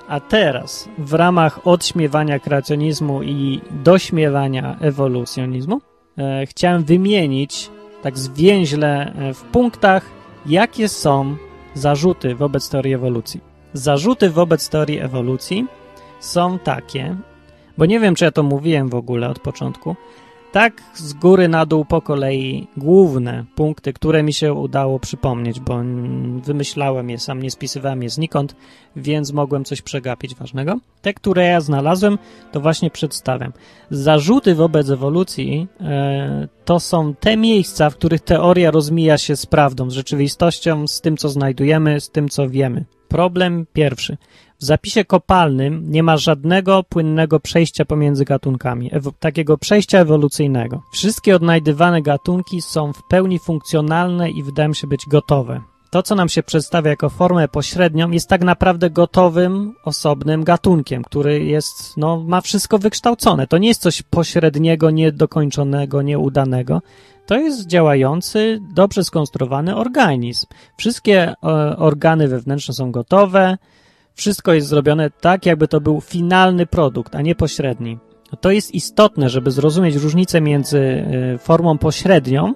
A teraz w ramach odśmiewania kreacjonizmu i dośmiewania ewolucjonizmu chciałem wymienić tak zwięźle w punktach, jakie są zarzuty wobec teorii ewolucji. Zarzuty wobec teorii ewolucji są takie, bo nie wiem, czy ja to mówiłem w ogóle od początku, tak z góry na dół po kolei główne punkty, które mi się udało przypomnieć, bo wymyślałem je sam, nie spisywałem je znikąd, więc mogłem coś przegapić ważnego. Te, które ja znalazłem, to właśnie przedstawiam. Zarzuty wobec ewolucji to są te miejsca, w których teoria rozmija się z prawdą, z rzeczywistością, z tym, co znajdujemy, z tym, co wiemy. Problem pierwszy. W zapisie kopalnym nie ma żadnego płynnego przejścia pomiędzy gatunkami, takiego przejścia ewolucyjnego. Wszystkie odnajdywane gatunki są w pełni funkcjonalne i wydają się być gotowe. To, co nam się przedstawia jako formę pośrednią, jest tak naprawdę gotowym, osobnym gatunkiem, który jest, ma wszystko wykształcone. To nie jest coś pośredniego, niedokończonego, nieudanego. To jest działający, dobrze skonstruowany organizm. Wszystkie organy wewnętrzne są gotowe, wszystko jest zrobione tak, jakby to był finalny produkt, a nie pośredni. To jest istotne, żeby zrozumieć różnicę między formą pośrednią,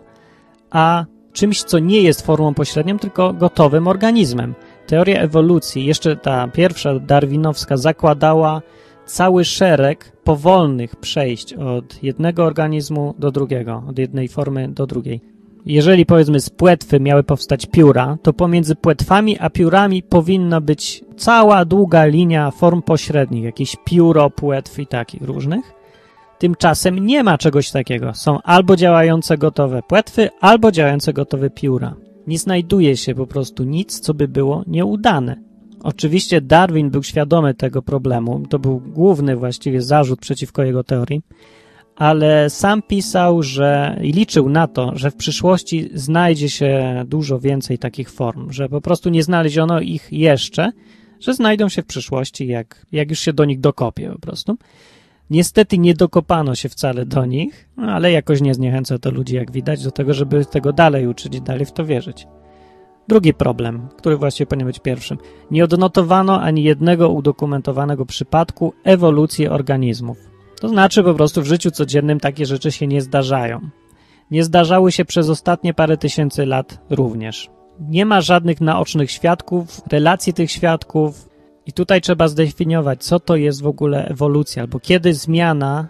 a czymś, co nie jest formą pośrednią, tylko gotowym organizmem. Teoria ewolucji, jeszcze ta pierwsza darwinowska, zakładała cały szereg powolnych przejść od jednego organizmu do drugiego, od jednej formy do drugiej. Jeżeli, powiedzmy, z płetwy miały powstać pióra, to pomiędzy płetwami a piórami powinna być cała długa linia form pośrednich, jakieś pióro, płetw i takich różnych. Tymczasem nie ma czegoś takiego. Są albo działające gotowe płetwy, albo działające gotowe pióra. Nie znajduje się po prostu nic, co by było nieudane. Oczywiście Darwin był świadomy tego problemu, to był główny właściwie zarzut przeciwko jego teorii, ale sam pisał, że i liczył na to, że w przyszłości znajdzie się dużo więcej takich form, że po prostu nie znaleziono ich jeszcze, że znajdą się w przyszłości, jak już się do nich dokopie po prostu. Niestety nie dokopano się wcale do nich, ale jakoś nie zniechęca to ludzi, jak widać, do tego, żeby tego dalej uczyć i dalej w to wierzyć. Drugi problem, który właściwie powinien być pierwszym. Nie odnotowano ani jednego udokumentowanego przypadku ewolucji organizmów. To znaczy po prostu w życiu codziennym takie rzeczy się nie zdarzają. Nie zdarzały się przez ostatnie parę tysięcy lat również. Nie ma żadnych naocznych świadków, relacji tych świadków i tutaj trzeba zdefiniować, co to jest w ogóle ewolucja, albo kiedy zmiana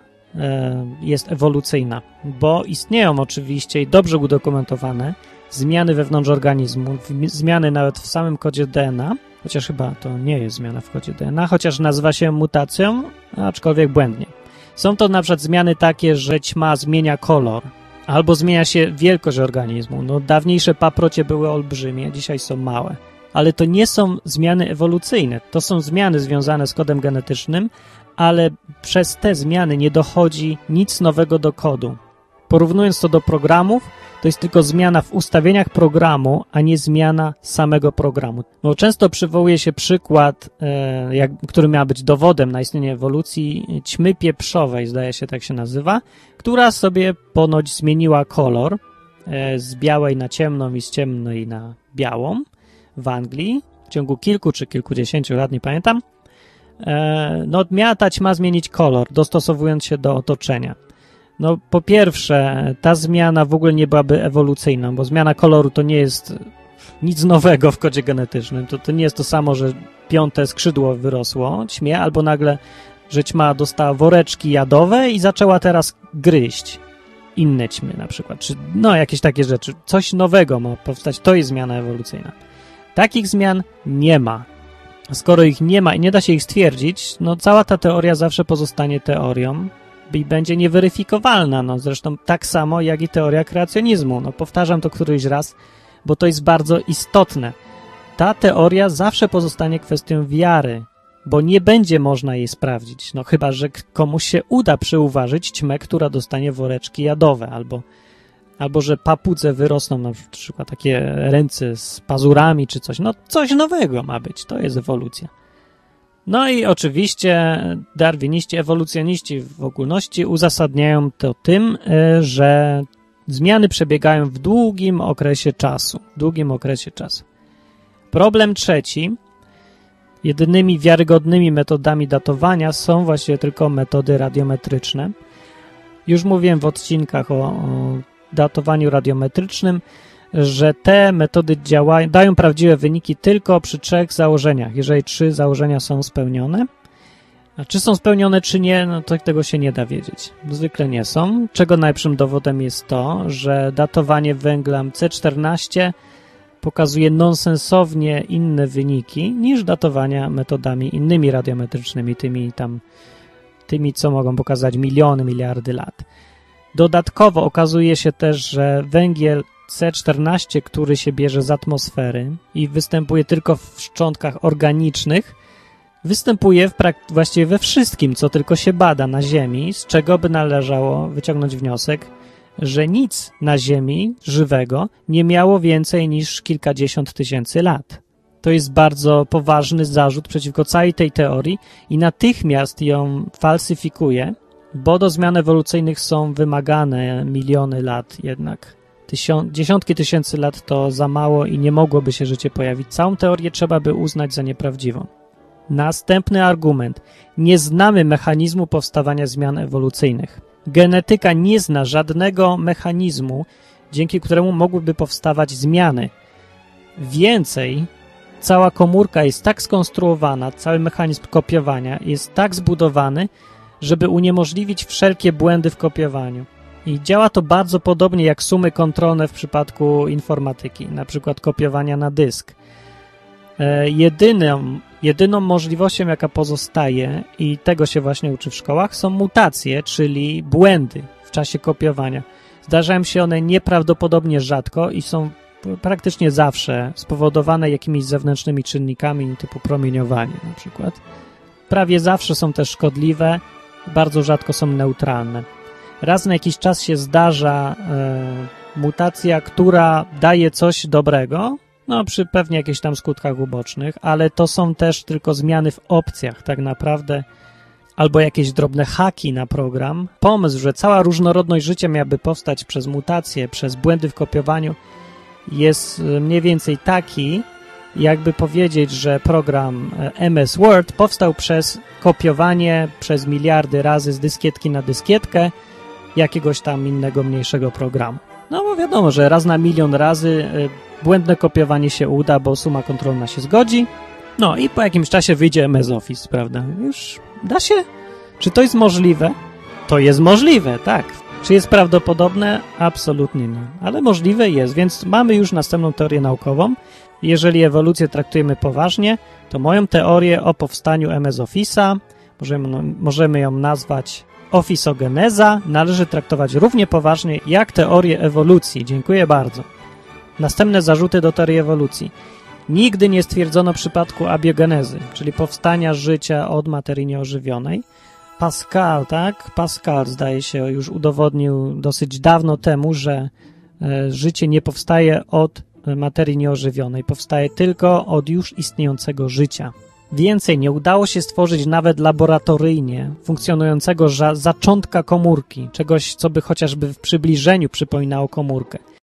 jest ewolucyjna. Bo istnieją oczywiście i dobrze udokumentowane zmiany wewnątrz organizmu, zmiany nawet w samym kodzie DNA, chociaż chyba to nie jest zmiana w kodzie DNA, chociaż nazywa się mutacją, aczkolwiek błędnie. Są to na przykład zmiany takie, że ćma zmienia kolor, albo zmienia się wielkość organizmu. Dawniejsze paprocie były olbrzymie, dzisiaj są małe. Ale to nie są zmiany ewolucyjne, to są zmiany związane z kodem genetycznym, ale przez te zmiany nie dochodzi nic nowego do kodu. Porównując to do programów, to jest tylko zmiana w ustawieniach programu, a nie zmiana samego programu. Bo często przywołuje się przykład, który miał być dowodem na istnienie ewolucji, ćmy pieprzowej, zdaje się tak się nazywa, która sobie ponoć zmieniła kolor z białej na ciemną i z ciemnej na białą w Anglii w ciągu kilku czy kilkudziesięciu lat, nie pamiętam. Miała ta ćma zmienić kolor, dostosowując się do otoczenia. Po pierwsze, ta zmiana w ogóle nie byłaby ewolucyjna, bo zmiana koloru to nie jest nic nowego w kodzie genetycznym. To nie jest to samo, że 5. skrzydło wyrosło ćmie, albo nagle, że ćma dostała woreczki jadowe i zaczęła teraz gryźć inne ćmy na przykład. Czy jakieś takie rzeczy. Coś nowego ma powstać. To jest zmiana ewolucyjna. Takich zmian nie ma. Skoro ich nie ma i nie da się ich stwierdzić, cała ta teoria zawsze pozostanie teorią i będzie nieweryfikowalna. Zresztą tak samo jak i teoria kreacjonizmu. Powtarzam to któryś raz, bo to jest bardzo istotne. Ta teoria zawsze pozostanie kwestią wiary, bo nie będzie można jej sprawdzić. Chyba że komuś się uda przyuważyć ćmę, która dostanie woreczki jadowe, albo że papudze wyrosną, na przykład takie ręce z pazurami czy coś. Coś nowego ma być. To jest ewolucja. I oczywiście darwiniści, ewolucjoniści w ogólności uzasadniają to tym, że zmiany przebiegają w długim okresie czasu. Problem trzeci Jedynymi wiarygodnymi metodami datowania są właściwie tylko metody radiometryczne. Już mówiłem w odcinkach o datowaniu radiometrycznym, że te metody dają prawdziwe wyniki tylko przy 3 założeniach, jeżeli 3 założenia są spełnione. A czy są spełnione, czy nie, no to tego się nie da wiedzieć. Zwykle nie są, czego najlepszym dowodem jest to, że datowanie węglem C14 pokazuje nonsensownie inne wyniki niż datowania metodami innymi radiometrycznymi, tymi, co mogą pokazać miliony, miliardy lat. Dodatkowo okazuje się też, że węgiel C14, który się bierze z atmosfery i występuje tylko w szczątkach organicznych, występuje właściwie we wszystkim, co tylko się bada na Ziemi, z czego by należało wyciągnąć wniosek, że nic na Ziemi żywego nie miało więcej niż kilkadziesiąt tysięcy lat. To jest bardzo poważny zarzut przeciwko całej tej teorii i natychmiast ją falsyfikuje, bo do zmian ewolucyjnych są wymagane miliony lat jednak. Dziesiątki tysięcy lat to za mało i nie mogłoby się życie pojawić. Całą teorię trzeba by uznać za nieprawdziwą. Następny argument. Nie znamy mechanizmu powstawania zmian ewolucyjnych. Genetyka nie zna żadnego mechanizmu, dzięki któremu mogłyby powstawać zmiany. Więcej, cała komórka jest tak skonstruowana, cały mechanizm kopiowania jest tak zbudowany, żeby uniemożliwić wszelkie błędy w kopiowaniu. I działa to bardzo podobnie jak sumy kontrolne w przypadku informatyki, na przykład kopiowania na dysk. Jedyną możliwością, jaka pozostaje, i tego się właśnie uczy w szkołach, są mutacje, czyli błędy w czasie kopiowania. Zdarzają się one nieprawdopodobnie rzadko i są praktycznie zawsze spowodowane jakimiś zewnętrznymi czynnikami typu promieniowanie na przykład. Prawie zawsze są też szkodliwe, bardzo rzadko są neutralne. Raz na jakiś czas się zdarza mutacja, która daje coś dobrego, no przy pewnie jakichś tam skutkach ubocznych, ale to są też tylko zmiany w opcjach tak naprawdę, albo jakieś drobne haki na program. Pomysł, że cała różnorodność życia miałaby powstać przez mutacje, przez błędy w kopiowaniu, jest mniej więcej taki, jakby powiedzieć, że program MS Word powstał przez kopiowanie przez miliardy razy z dyskietki na dyskietkę jakiegoś tam innego, mniejszego programu. No bo wiadomo, że raz na milion razy błędne kopiowanie się uda, bo suma kontrolna się zgodzi. No i po jakimś czasie wyjdzie MS Office, prawda? Już da się? Czy to jest możliwe? To jest możliwe, tak. Czy jest prawdopodobne? Absolutnie nie. Ale możliwe jest, więc mamy już następną teorię naukową. Jeżeli ewolucję traktujemy poważnie, to moją teorię o powstaniu MS Office'a, możemy ją nazwać ofisogeneza, należy traktować równie poważnie jak teorię ewolucji. Dziękuję bardzo. Następne zarzuty do teorii ewolucji. Nigdy nie stwierdzono przypadku abiogenezy, czyli powstania życia od materii nieożywionej. Pascal, zdaje się, już udowodnił dosyć dawno temu, że życie nie powstaje od materii nieożywionej, powstaje tylko od już istniejącego życia. Więcej, nie udało się stworzyć nawet laboratoryjnie funkcjonującego zaczątka komórki, czegoś, co by chociażby w przybliżeniu przypominało komórkę.